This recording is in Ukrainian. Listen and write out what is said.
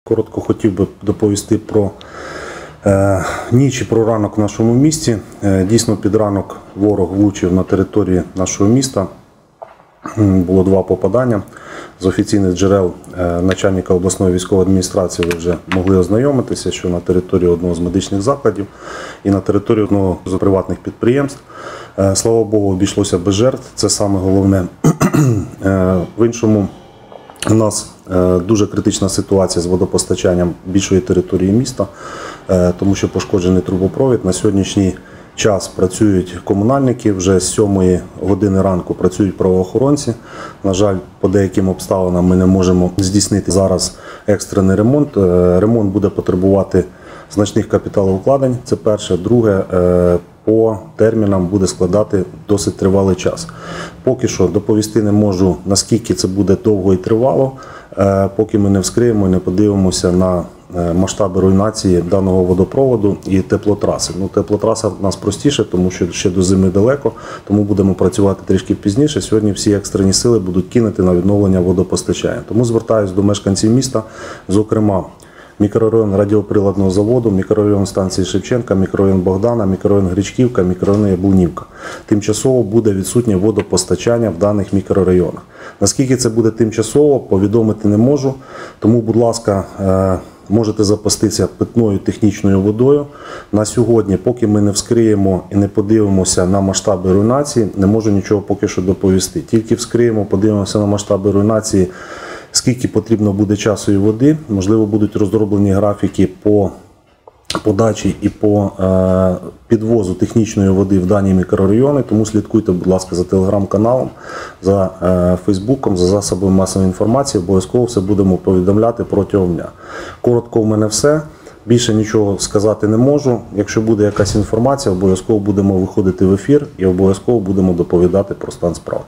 Коротко хотів би доповісти про ніч і про ранок в нашому місті. Дійсно, під ранок ворог влучив на території нашого міста. Було 2 попадання. З офіційних джерел начальника обласної військової адміністрації ви вже могли ознайомитися, що на території одного з медичних закладів і на території одного з приватних підприємств. Слава Богу, обійшлося без жертв, це саме головне. В іншому, у нас дуже критична ситуація з водопостачанням більшої території міста, тому що пошкоджений трубопровід. На сьогоднішній час працюють комунальники, вже з 7 години ранку працюють правоохоронці. На жаль, по деяким обставинам ми не можемо здійснити зараз екстрений ремонт. Ремонт буде потребувати значних капіталовкладень, це перше. Друге, по термінам буде складати досить тривалий час. Поки що доповісти не можу, наскільки це буде довго і тривало, поки ми не вскриємо і не подивимося на масштаби руйнації даного водопроводу і теплотраси. Теплотраса в нас простіше, тому що ще до зими далеко, тому будемо працювати трішки пізніше. Сьогодні всі екстрені сили будуть кинути на відновлення водопостачання. Тому звертаюся до мешканців міста, зокрема, мікрорайон радіоприладного заводу, мікрорайон станції Шевченка, мікрорайон Богдана, мікрорайон Гречківка, мікрорайон Яблунівка. Тимчасово буде відсутнє водопостачання в даних мікрорайонах. Наскільки це буде тимчасово, повідомити не можу, тому, будь ласка, можете запастися питною технічною водою. На сьогодні, поки ми не вскриємо і не подивимося на масштаби руйнації, не можу нічого поки що доповісти. Тільки вскриємо, подивимося на масштаби руйнації, скільки потрібно буде часу і води. Можливо, будуть розроблені графіки по подачі і по підвозу технічної води в дані мікрорайони, тому слідкуйте, будь ласка, за телеграм-каналом, за фейсбуком, за засобами масової інформації, обов'язково все будемо повідомляти протягом дня. Коротко в мене все, більше нічого сказати не можу. Якщо буде якась інформація, обов'язково будемо виходити в ефір і обов'язково будемо доповідати про стан справ.